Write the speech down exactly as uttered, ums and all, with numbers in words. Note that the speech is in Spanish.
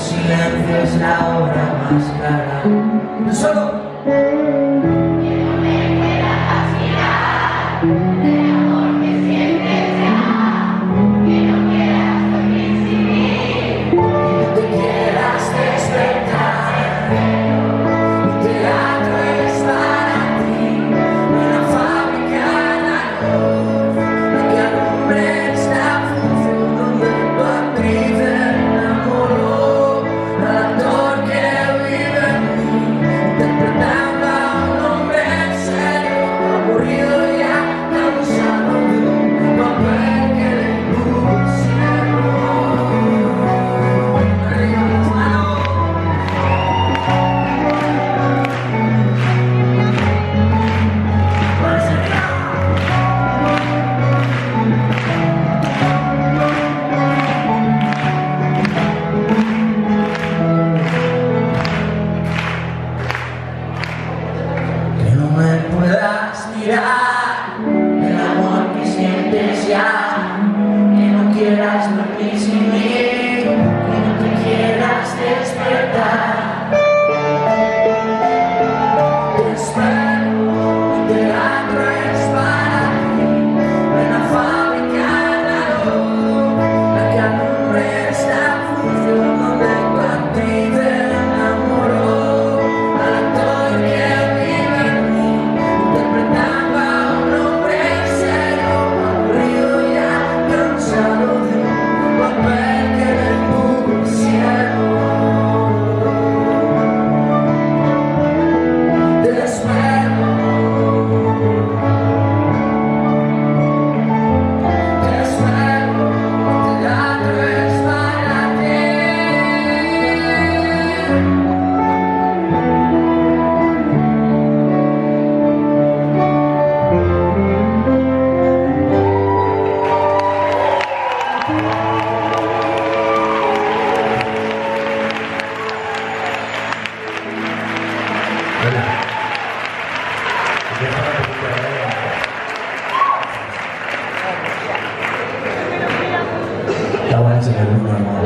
silencio es la hora más clara. No solo que no me puedas mirar, del amor que sientes ya, que no quieras dormir sin mí, que no te quieras despertar. El teatro es para ti, una fábrica en la luz, la que alumbra esta función donde tu actriz enamoró al actor que vive en mí, interpretando a un hombre serio, aburrido y cansado de un papel que le pusieron. Arriba las manos. Que no me puedas mirar, el amor que sientes ya, que no quieras dormir sin mí, que no te quieras despertar. Te espero, el teatro es para ti, una fábrica en la luz, la que alumbra esta función donde tu actriz enamoró al actor que vive en mí, interpretando a un hombre serio, aburrido y cansado de un papel que le pusieron. Te espero, te espero, el teatro es para ti. Ya voy a enseñarles una hermosa.